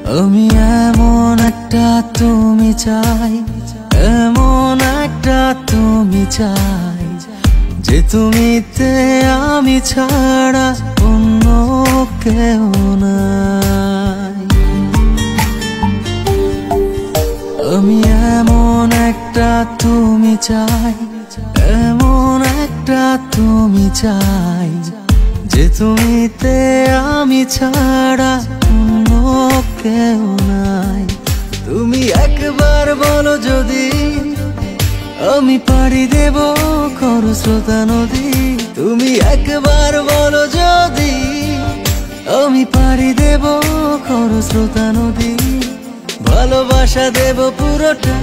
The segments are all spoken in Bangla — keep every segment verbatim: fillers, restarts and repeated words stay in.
আমি এমন একটা তুমি চাই, এমন একটা তুমি চাই, যে তুমিতে আমি ছাড়া অন্য কেউ নাই। আমি এমন একটা তুমি চাই, এমন একটা তুমি চাই, যে তুমিতে আমি ছাড়া অন্য কেউ নাই। তুমি একবার বলো যদি আমি পাড়ি দেব খরস্রোতা নদী। তুমি একবার বলো যদি আমি পাড়ি দেব খরস্রোতা নদী। ভালোবাসা দেব পুরোটা।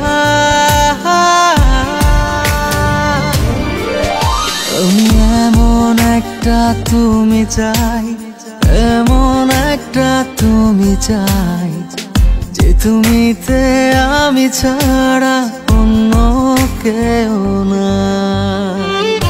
আমি এমন একটা তুমি চাই, এমন একটা তুমি চাই, যে তুমিতে আমি ছাড়া অন্য কেউ নাই।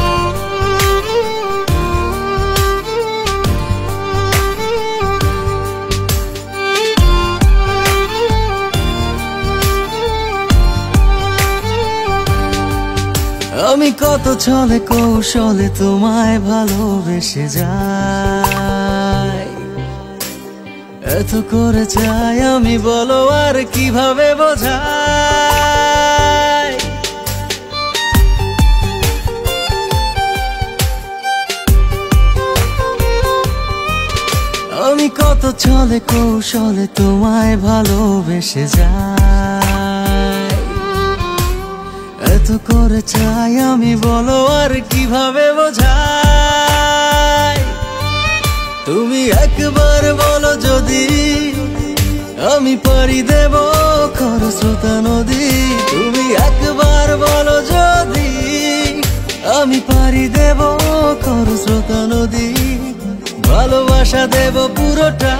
আমি কত ছলে কৌশলে তোমায় ভালোবেসে যাই, এত করে চাই আমি, বলো আর কিভাবে বোঝাই। আমি কত ছলে কৌশলে তোমায় ভালোবেসে যাই, এত করে চাই আমি, বলো আর কিভাবে বোঝাই। তুমি একবার বলো যদি আমি পাড়ি দেব খরস্রোতা নদী। তুমি একবার বলো যদি আমি পাড়ি দেব খরস্রোতা নদী। ভালোবাসা দেব পুরোটা।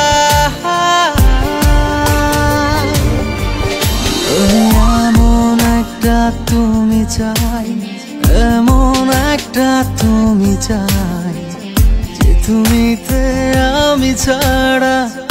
এমন একটা তুমি চাই, এমন একটা তুমি চাই, যে তুমিতে আমি ছাড়া